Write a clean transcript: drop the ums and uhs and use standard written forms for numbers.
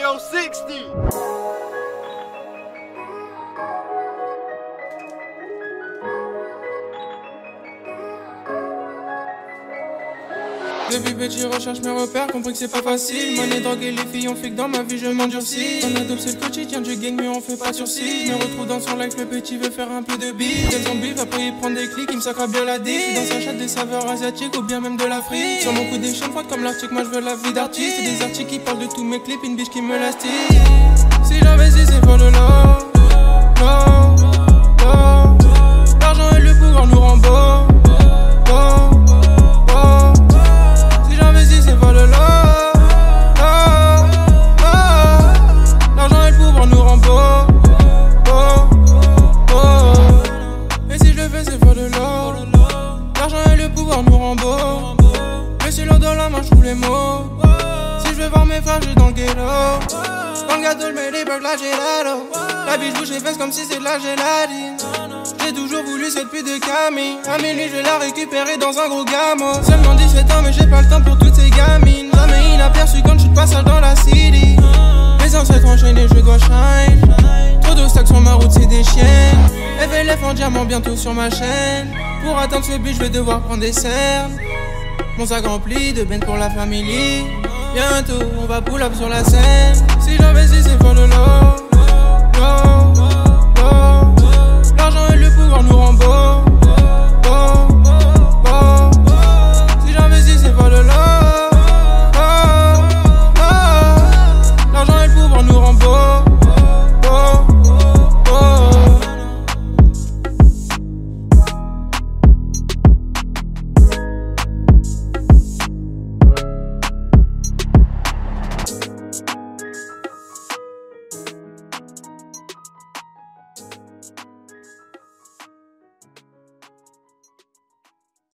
Mario 60. Depuis petit, recherche mes repères, compris que c'est pas facile. Monnaie, drogue et les filles, on fait que dans ma vie je m'endurcis. On adopte c'est le quotidien du gang, mais on fait pas sursis. Je me retrouve dans son life, le petit veut faire un peu de bise. Donne son bif, après il prend des clics, il me sacre bien la dise. Dans sa chatte des saveurs asiatiques ou bien même de l'Afrique. Sur mon coup des chaînes froides comme l'Arctique, moi je veux la vie d'artiste. Et des articles qui parlent de tous mes clips, une biche qui me lastique. Si j'investis c'est pour le lot. L'argent et le pouvoir nous rend beau. Je trouve les mots. Si je veux voir mes frères, j'ai dans le ghetto. Dans le gâteau, je mets les burgers, la gelato. La biche bouge les fesses comme si c'est de la gélatine. J'ai toujours voulu cette pute de Camille. À minuit, je vais la récupérer dans un gros gamin. Seulement 17 ans, mais j'ai pas le temps pour toutes ces gamines. Jamais inaperçu quand je suis de passage dans la city. Mes ancêtres enchaînés, je dois shine. Trop d'obstacles sur ma route, c'est des chiennes. FLF en diamant bientôt sur ma chaîne. Pour atteindre ce but, je vais devoir prendre des cernes. Mon sac rempli de bennes pour la famille. Bientôt on va pull up sur la scène. Si j'investis c'est pour le lot.